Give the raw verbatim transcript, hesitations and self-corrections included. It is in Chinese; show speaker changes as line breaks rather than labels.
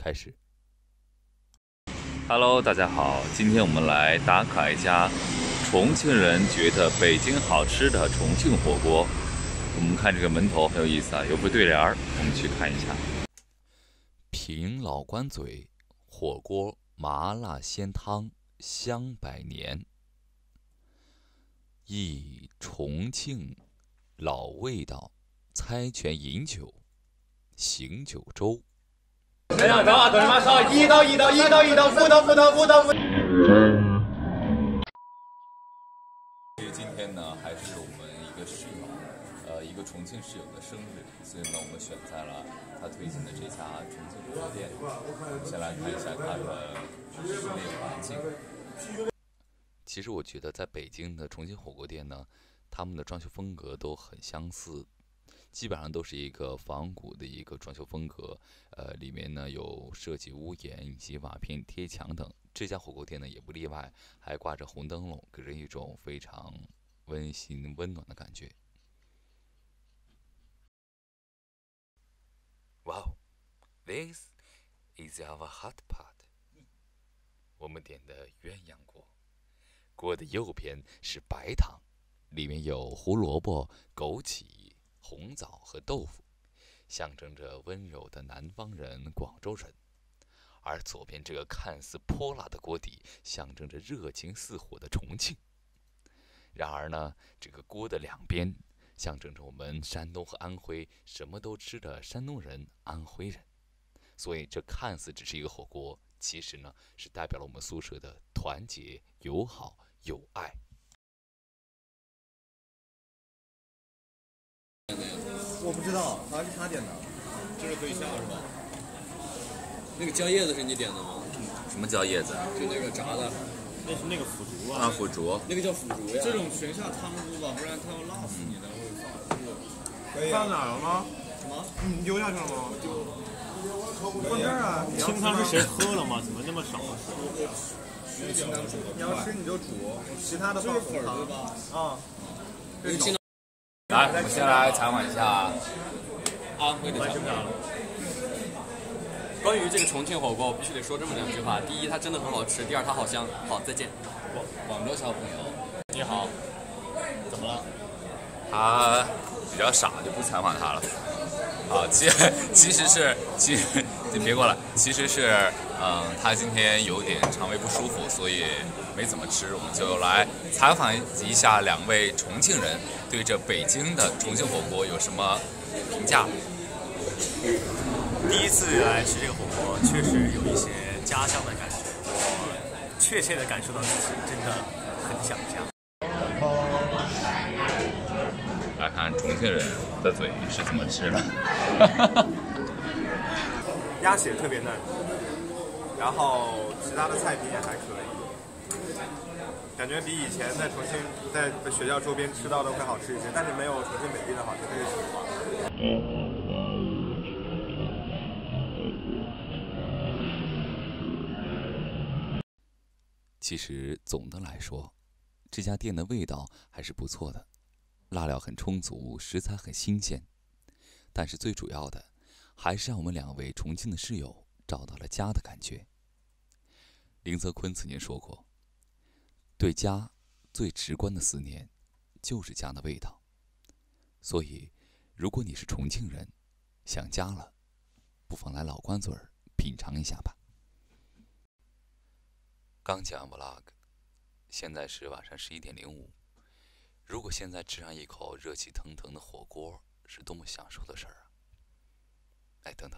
开始。Hello， 大家好，今天我们来打卡一家重庆人觉得北京好吃的重庆火锅。我们看这个门头很有意思啊，有副对联儿，我们去看一下。凭老关嘴，火锅麻辣鲜汤香百年。忆重庆老味道，猜拳饮酒，醒酒粥。
哎呀，等啊，等你妈烧！一刀一刀一刀一刀，斧头斧头斧头斧。
今天呢，还是我们一个室友，呃，一个重庆室友的生日，所以呢，我们选在了他推荐的这家重庆火锅店。我们先来看一下它的室内环境。其实我觉得在北京的重庆火锅店呢，他们的装修风格都很相似。基本上都是一个仿古的一个装修风格，呃，里面呢有设计屋檐以及瓦片贴墙等。这家火锅店呢也不例外，还挂着红灯笼，给人一种非常温馨温暖的感觉。Wow, this is our hotpot。我们点的鸳鸯锅，锅的右边是白糖，里面有胡萝卜、枸杞、红枣和豆腐，象征着温柔的南方人广州人；而左边这个看似泼辣的锅底，象征着热情似火的重庆。然而呢，这个锅的两边象征着我们山东和安徽什么都吃的山东人、安徽人。所以这看似只是一个火锅，其实呢是代表了我们宿舍的团结、友好、友爱。
我不知道，好像是他点的，
这是对象是吧？那个椒叶子是你点的吗？
什么叫叶子？
就那个炸的，
那是那个腐竹
啊，
啊，
腐竹。
那个叫腐竹呀。
这种全下汤锅吧，不然它要辣死你的。我放
可以放哪了吗？
什么？
你丢下去了吗？丢。放这儿啊！
清汤是谁喝了吗？怎么那么少啊？
清汤煮的。
你要吃你就煮，其他的放
粉对吧？
啊。
这是清汤。
来，我们先来采访一下
安徽的小朋友。关于这个重庆火锅，我必须得说这么两句话：第一，它真的很好吃；第二，它好香。好，再见。广广州小朋友，你好，怎么了？
他比较傻，就不采访他了。啊，其其实是，其实你别过来，其实是，嗯，他今天有点肠胃不舒服，所以没怎么吃。我们就来采访一下两位重庆人对这北京的重庆火锅有什么评价。
第一次来吃这个火锅，确实有一些家乡的感觉。我确切的感受到自己真的很想家。
来看重庆人的嘴是怎么吃的。
鸭血特别嫩，然后其他的菜品也还可以，感觉比以前在重庆在学校周边吃到的会好吃一些，但是没有重庆本地的好吃，这是实话。
其实总的来说，这家店的味道还是不错的，辣料很充足，食材很新鲜。但是最主要的，还是让我们两位重庆的室友找到了家的感觉。林泽坤曾经说过，对家最直观的思念，就是家的味道。所以，如果你是重庆人，想家了，不妨来老关嘴儿品尝一下吧。刚讲 vlog， 现在是晚上十一点零五。如果现在吃上一口热气腾腾的火锅，是多么享受的事儿啊！哎，等等。